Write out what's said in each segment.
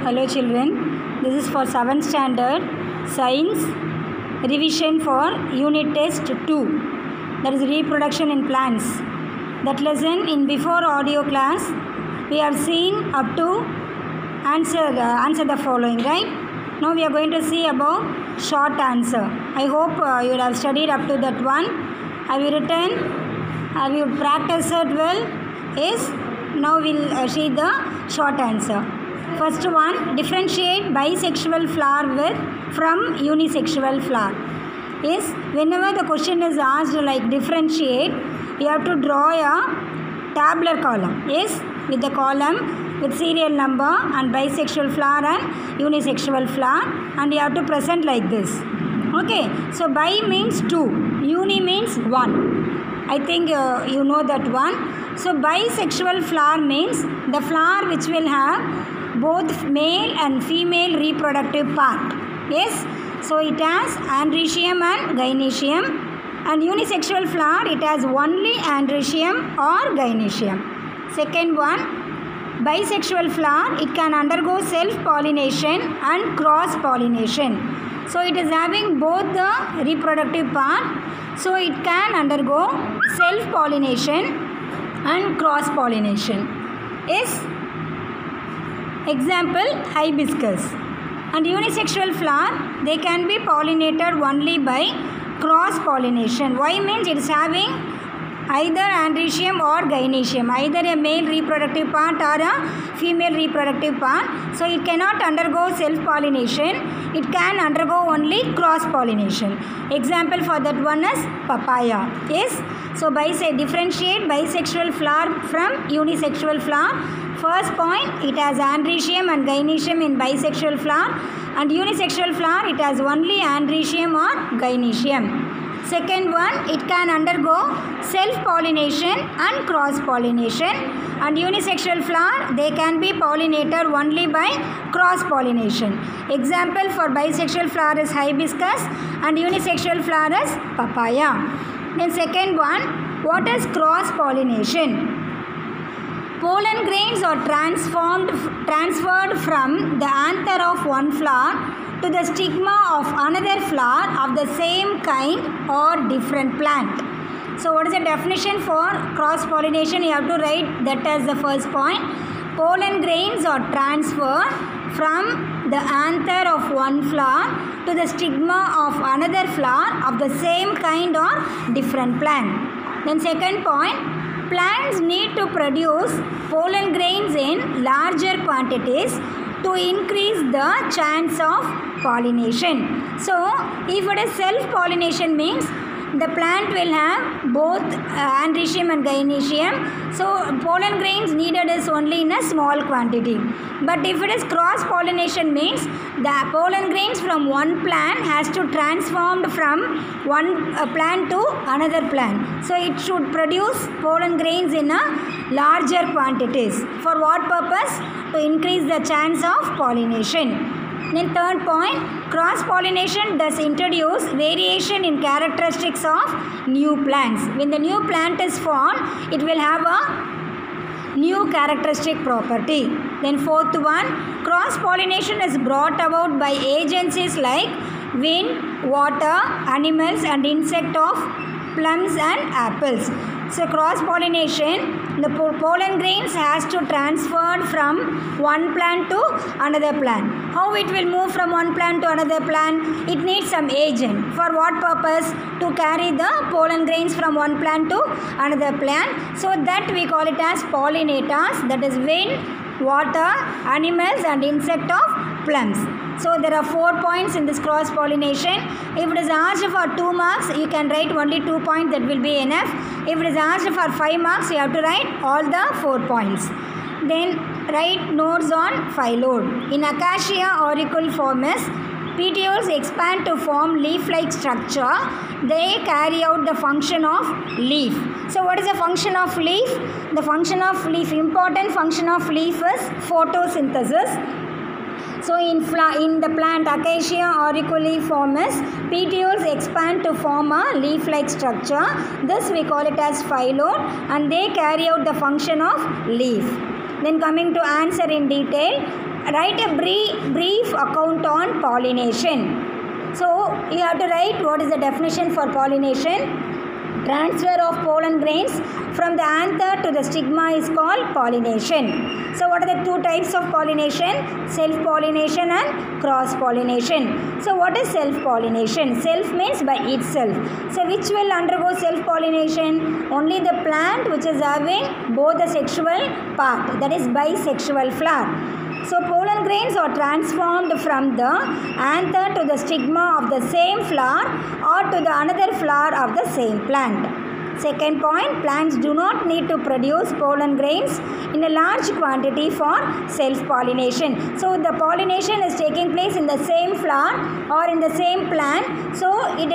Hello children, this is for 7th standard science revision for unit test 2, that is reproduction in plants. That lesson in before audio class we have seen up to answer the following, right? Now we are going to see about short answer. I hope you would have studied up to that one. Have you written? Have you practiced it well? Yes. Now we'll see the short answer. First one, differentiate bisexual flower from unisexual flower. Yes, whenever the question is asked like differentiate, you have to draw a tabular column. Yes, with the column with serial number and bisexual flower and unisexual flower, and you have to present like this. Okay, so bi means 2, uni means 1. I think you know that one. So bisexual flower means the flower which will have both male and female reproductive part. Yes, so it has androecium and gynoecium, and unisexual flower it has only androecium or gynoecium. Second one, bisexual flower it can undergo self-pollination and cross-pollination. So it is having both the reproductive part, so it can undergo self-pollination and cross-pollination. Yes. Example, hibiscus. And unisexual flower, they can be pollinated only by cross-pollination. Why means it is having either androecium or gynoecium, either a male reproductive part or a female reproductive part. So it cannot undergo self-pollination. It can undergo only cross-pollination. Example for that one is papaya. Yes. So differentiate bisexual flower from unisexual flower. First point, it has androecium and gynoecium in bisexual flower, and unisexual flower it has only androecium or gynoecium. Second one, it can undergo self-pollination and cross-pollination, and unisexual flower they can be pollinated only by cross-pollination. Example for bisexual flower is hibiscus and unisexual flower is papaya. Then second one, what is cross-pollination? Pollen grains are transferred from the anther of one flower to the stigma of another flower of the same kind or different plant. So what is the definition for cross-pollination? You have to write that as the first point. Pollen grains are transferred from the anther of one flower to the stigma of another flower of the same kind or different plant. Then second point, plants need to produce pollen grains in larger quantities to increase the chance of pollination. So, if it is self-pollination means the plant will have both androecium and gynoecium. So, pollen grains needed is only in a small quantity. But if it is cross-pollination means the pollen grains from one plant has to transform from one plant to another plant. So, it should produce pollen grains in a larger quantities. For what purpose? To increase the chance of pollination. Then third point, cross-pollination does introduce variation in characteristics of new plants. When the new plant is formed, it will have a new characteristic property. Then fourth one, cross-pollination is brought about by agencies like wind, water, animals and insect of plums and apples. So cross-pollination, the pollen grains has to transfer from one plant to another plant. How it will move from one plant to another plant? It needs some agent. For what purpose? To carry the pollen grains from one plant to another plant. So that we call it as pollinators, that is wind, water, animals and insect of plums. So there are 4 points in this cross-pollination. If it is asked for 2 marks, you can write only 2 points, that will be enough. If it is asked for 5 marks, you have to write all the 4 points. Then write notes on phyllodes. In Acacia auriculiformis, petioles expand to form leaf-like structure. They carry out the function of leaf. So what is the function of leaf? The function of leaf, important function of leaf is photosynthesis. So in the plant Acacia auriculiformis, petioles expand to form a leaf-like structure. This we call it as phyllodes, and they carry out the function of leaf. Then coming to answer in detail, write a brief account on pollination. So you have to write what is the definition for pollination. Transfer of pollen grains from the anther to the stigma is called pollination. So what are the two types of pollination? Self-pollination and cross-pollination. So what is self-pollination? Self means by itself. So which will undergo self-pollination? Only the plant which is having both the sexual part, that is bisexual flower. So pollen grains are transformed from the anther to the stigma of the same flower or to the another flower of the same plant. Second point, plants do not need to produce pollen grains in a large quantity for self-pollination. So the pollination is taking place in the same flower or in the same plant. So it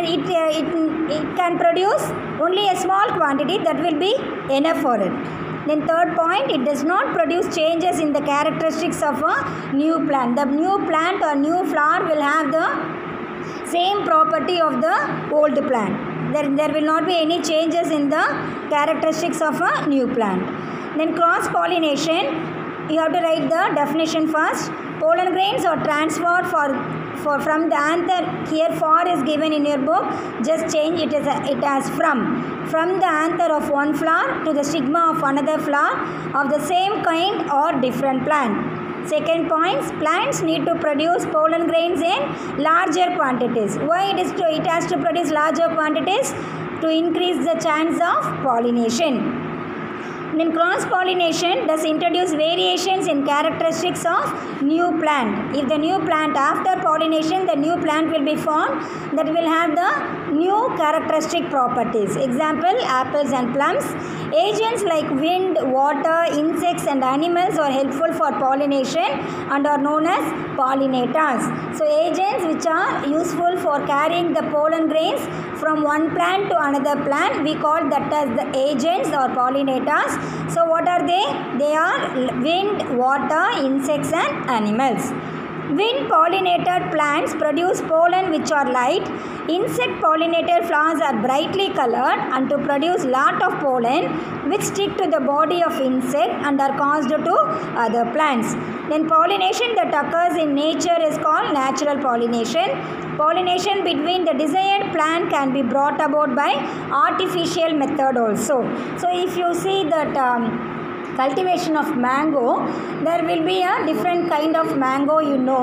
can produce only a small quantity that will be enough for it. Then third point, it does not produce changes in the characteristics of a new plant. The new plant or new flower will have the same property of the old plant. There will not be any changes in the characteristics of a new plant. Then cross-pollination, you have to write the definition first. Pollen grains are transferred from the anther. Here for is given in your book. Just change it as from the anther of one flower to the stigma of another flower of the same kind or different plant. Second point, plants need to produce pollen grains in larger quantities. Why it has to produce larger quantities? To increase the chance of pollination. Then cross-pollination does introduce variations in characteristics of new plant. If the new plant, after pollination, the new plant will be formed that will have the new characteristic properties. Example, apples and plums. Agents like wind, water, insects and animals are helpful for pollination and are known as pollinators. So agents which are useful for carrying the pollen grains from one plant to another plant, we call that as the agents or pollinators. So what are they? They are wind, water, insects and animals. Wind pollinated plants produce pollen which are light. Insect pollinated flowers are brightly colored and to produce lot of pollen which stick to the body of insect and are caused to other plants. Then pollination that occurs in nature is called natural pollination. Pollination between the desired plant can be brought about by artificial method also. So if you see that cultivation of mango, there will be a different kind of mango,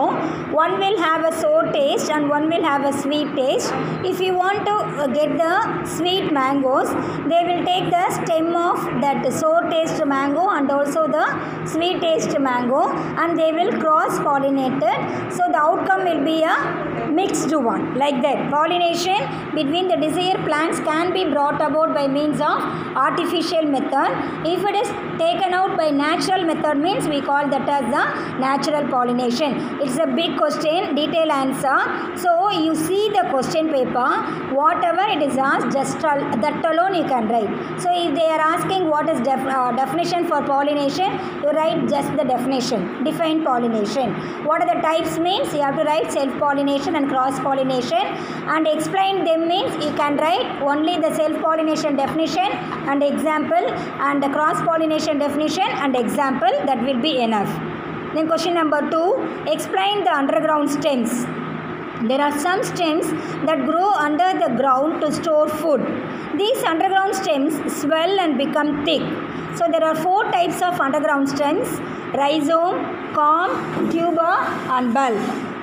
one will have a sour taste and one will have a sweet taste. If you want to get the sweet mangoes, they will take the stem of that sour taste mango and also the sweet taste mango and they will cross pollinate it, so the outcome will be a mixed one. Like that, pollination between the desired plants can be brought about by means of artificial method. If it is taken out by natural method, means we call that as the natural pollination. It's a big question, detailed answer. So you see the question paper, whatever it is asked, just that alone you can write. So if they are asking what is definition for pollination, you write just the definition. Define pollination. What are the types means? You have to write self-pollination and cross-pollination, and explain them means you can write only the self-pollination definition and example, and the cross-pollination definition and example. That will be enough. Then question number 2, explain the underground stems. There are some stems that grow under the ground to store food. These underground stems swell and become thick. So there are 4 types of underground stems: rhizome, corm, tuber and bulb.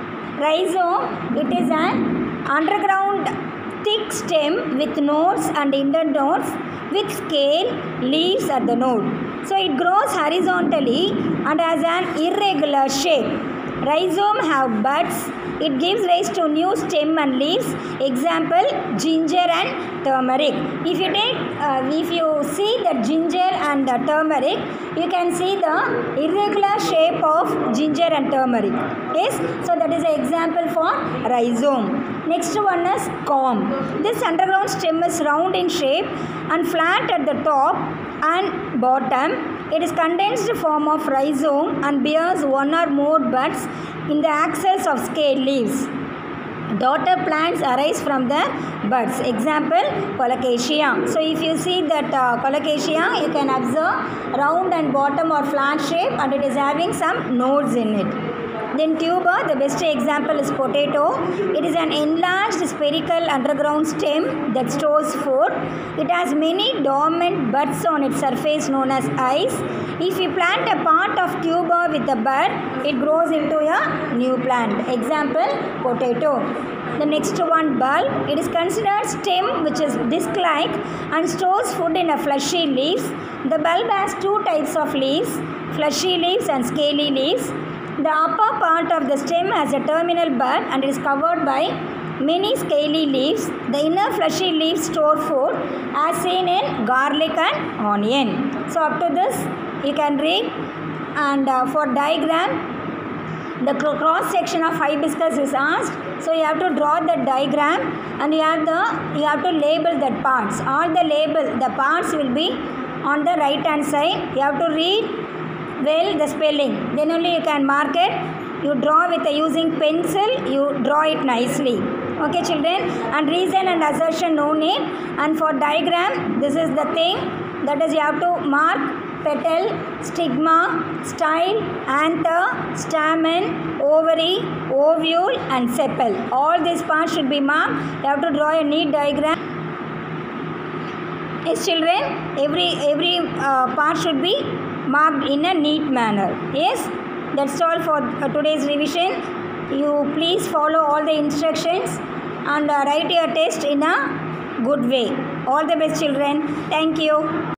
Rhizome, it is an underground thick stem with nodes and internodes with scale, leaves at the node. So it grows horizontally and has an irregular shape. Rhizome have buds. It gives rise to new stem and leaves. Example, ginger and turmeric. If you see the ginger and the turmeric, you can see the irregular shape of ginger and turmeric. Yes, so that is an example for rhizome. Next one is corm. This underground stem is round in shape and flat at the top and bottom. It is condensed form of rhizome and bears one or more buds in the axils of scale leaves. Daughter plants arise from the buds. Example, colocasia. So if you see that colocasia, you can observe round and bottom or flat shape and it is having some nodes in it. Then tuber, the best example is potato. It is an enlarged spherical underground stem that stores food. It has many dormant buds on its surface known as eyes. If you plant a part of tuber with a bud, it grows into a new plant. Example, potato. The next one, bulb. It is considered stem which is disc-like and stores food in a fleshy leaves. The bulb has two types of leaves, fleshy leaves and scaly leaves. The upper part of the stem has a terminal bud and is covered by many scaly leaves. The inner fleshy leaves store food as seen in garlic and onion. So up to this you can read. And for diagram, the cross section of hibiscus is asked. So you have to draw the diagram and you have to label that parts. All the parts will be on the right hand side. You have to read well the spelling, then only you can mark it. You draw with using pencil, you draw it nicely. Okay children, and reason and assertion no need. And for diagram, this is the thing, that is you have to mark petal, stigma, style, anther, stamen, ovary, ovule and sepal. All these parts should be marked. You have to draw a neat diagram. Yes children, every part should be marked in a neat manner. Yes, that's all for today's revision. You please follow all the instructions and write your test in a good way. All the best children. Thank you.